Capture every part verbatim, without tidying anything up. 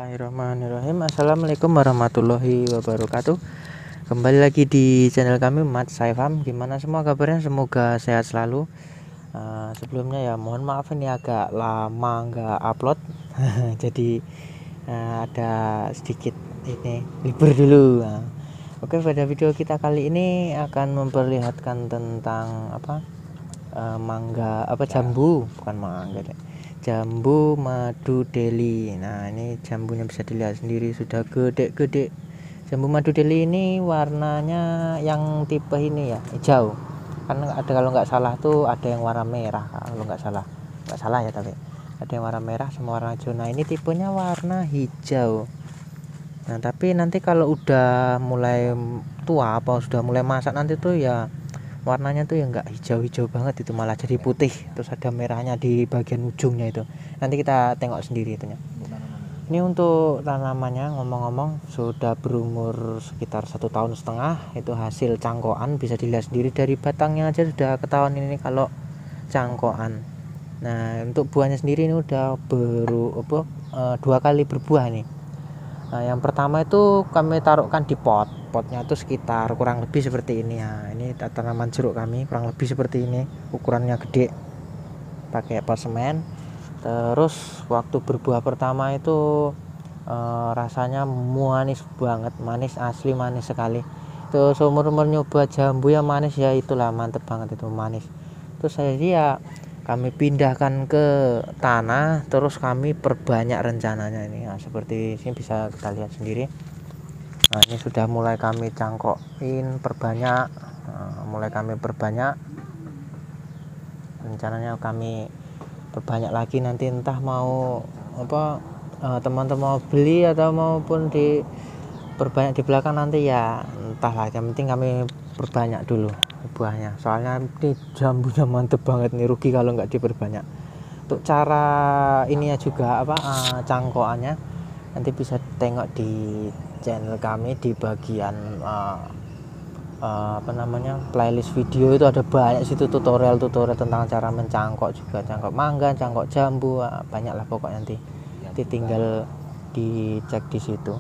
Bismillahirrahmanirrahim. Assalamualaikum warahmatullahi wabarakatuh. Kembali lagi di channel kami Mat Saifam. Gimana semua kabarnya? Semoga sehat selalu. Uh, sebelumnya ya mohon maaf ini agak lama nggak upload. Jadi uh, ada sedikit ini libur dulu. Nah, oke, pada video kita kali ini akan memperlihatkan tentang apa? Uh, mangga apa jambu, bukan mangga deh. Jambu madu deli. Nah, ini jambunya bisa dilihat sendiri sudah gede-gede. Jambu madu deli ini warnanya yang tipe ini ya, hijau. Kan ada, kalau nggak salah tuh ada yang warna merah, kalau nggak salah. Nggak salah ya, tapi ada yang warna merah sama warna hijau. Nah, ini tipenya warna hijau. Nah, tapi nanti kalau udah mulai tua apa sudah mulai masak nanti tuh ya warnanya tuh ya nggak hijau-hijau banget, itu malah jadi putih, terus ada merahnya di bagian ujungnya itu. Nanti kita tengok sendiri itunya. Ini untuk tanamannya, ngomong-ngomong sudah berumur sekitar satu tahun setengah. Itu hasil cangkokan, bisa dilihat sendiri dari batangnya aja sudah ketahuan ini kalau cangkokan. Nah, untuk buahnya sendiri ini udah beru apa, e, dua kali berbuah nih. Nah, yang pertama itu kami taruhkan di pot. Potnya itu sekitar kurang lebih seperti ini ya. Ini tanaman jeruk kami kurang lebih seperti ini, ukurannya gede. Pakai pot semen. Terus waktu berbuah pertama itu e, rasanya manis banget, manis asli, manis sekali. Itu seumur-umur nyoba jambu yang manis ya, itulah mantep banget itu, manis. Terus saya ya kami pindahkan ke tanah, terus kami perbanyak rencananya ini. Nah, seperti ini bisa kita lihat sendiri. Nah, ini sudah mulai kami cangkokin, perbanyak. Nah, mulai kami perbanyak. Rencananya kami perbanyak lagi, nanti entah mau apa teman-teman mau beli atau maupun di perbanyak di belakang nanti ya entahlah, yang penting kami perbanyak dulu buahnya, soalnya ini jambunya mantep banget nih, rugi kalau nggak diperbanyak. Untuk cara ini ya juga apa uh, cangkokannya nanti bisa tengok di channel kami di bagian uh, uh, apa namanya playlist video, itu ada banyak situ tutorial-tutorial tentang cara mencangkok, juga cangkok mangga, cangkok jambu, uh, banyak lah pokoknya, nanti, nanti tinggal dicek di situ.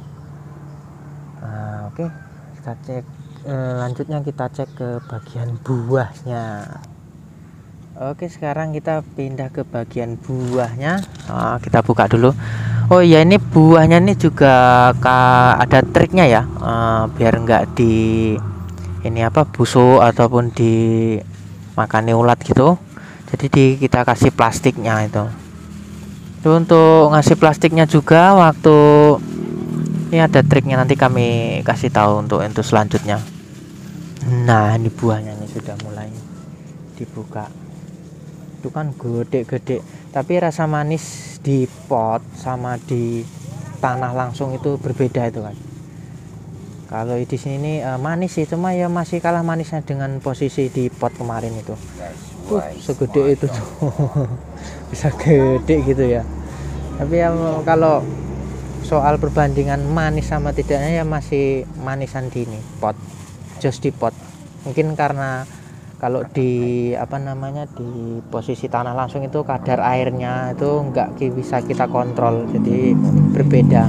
Nah, oke, okay. Kita cek eh, lanjutnya kita cek ke bagian buahnya. Oke, sekarang kita pindah ke bagian buahnya. Nah, kita buka dulu. Oh iya, ini buahnya ini juga ada triknya ya, uh, biar enggak di ini apa busuk ataupun di makani ulat gitu. Jadi di, kita kasih plastiknya itu. Itu untuk ngasih plastiknya juga waktu ini ada triknya, nanti kami kasih tahu untuk itu selanjutnya. Nah, ini buahnya ini sudah mulai dibuka. Itu kan gede-gede, tapi rasa manis di pot sama di tanah langsung itu berbeda itu kan. Kalau di sini uh, manis sih, cuma ya masih kalah manisnya dengan posisi di pot kemarin itu. Uh, segede itu tuh. Bisa gede gitu ya. Tapi ya kalau soal perbandingan manis sama tidaknya ya masih manisan di ini pot, just di pot. Mungkin karena kalau di apa namanya di posisi tanah langsung itu kadar airnya itu nggak bisa kita kontrol, jadi berbeda.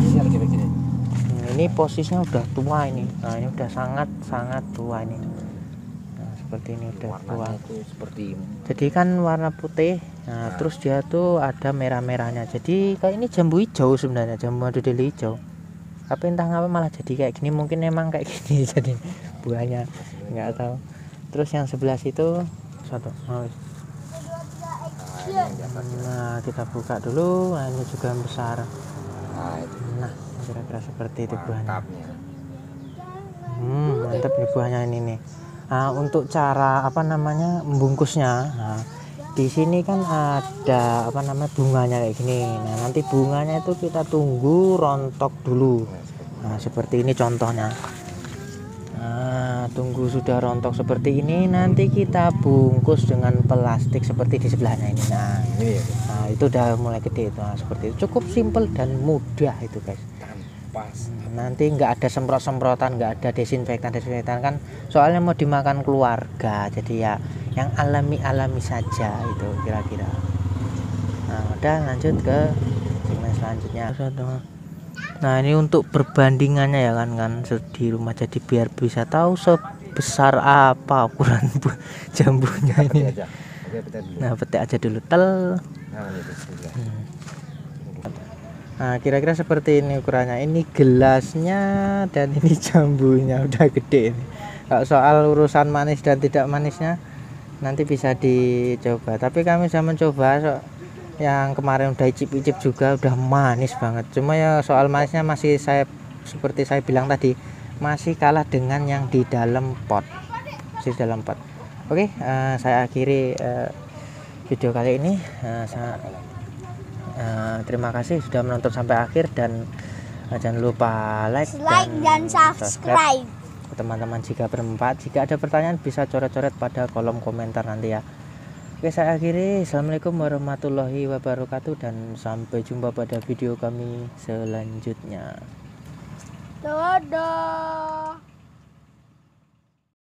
Ini posisinya udah tua ini. Nah, ini udah sangat sangat tua ini. Nah, seperti ini udah tua. Seperti ini. Jadi kan warna putih. Nah, nah, terus dia tuh ada merah-merahnya. Jadi kayak ini jambu hijau sebenarnya, jambu madu deli hijau. Tapi entah ngapa malah jadi kayak gini. Mungkin emang kayak gini jadi buahnya, nggak tahu. Terus yang sebelah situ satu. Nah, kita buka dulu. Nah, ini juga yang besar. Nah, kira-kira seperti itu buahnya. Hmm, mantap nih buahnya ini nih. Nah, untuk cara apa namanya membungkusnya, nah, di sini kan ada apa namanya bunganya kayak gini. Nah, nanti bunganya itu kita tunggu rontok dulu. Nah, seperti ini contohnya. Nah, tunggu sudah rontok seperti ini, nanti kita bungkus dengan plastik seperti di sebelahnya ini. Nah, nah itu udah mulai gede itu. Nah, seperti itu, cukup simple dan mudah itu guys. Nanti nggak ada semprot-semprotan, nggak ada desinfektan desinfektan kan, soalnya mau dimakan keluarga, jadi ya yang alami-alami saja itu kira-kira. Nah, udah lanjut ke segmen selanjutnya. Nah ini untuk perbandingannya ya kan kan di rumah, jadi biar bisa tahu sebesar apa ukuran jambunya ini. Aja. Oke, petik dulu. Nah petik aja dulu tel. Nah, gitu. Hmm. Nah kira-kira seperti ini ukurannya, ini gelasnya dan ini jambunya udah gede ini. Kalau soal urusan manis dan tidak manisnya nanti bisa dicoba, tapi kami sudah mencoba so, yang kemarin udah icip-icip juga udah manis banget, cuma ya soal manisnya masih saya seperti saya bilang tadi masih kalah dengan yang di dalam pot, di dalam pot. Oke, uh, saya akhiri uh, video kali ini. uh, saya, uh, terima kasih sudah menonton sampai akhir, dan uh, jangan lupa like, like dan, dan subscribe teman-teman jika bermanfaat. Jika ada pertanyaan bisa coret-coret pada kolom komentar nanti ya. Oke, saya akhiri. Assalamualaikum warahmatullahi wabarakatuh, dan sampai jumpa pada video kami selanjutnya. dadah.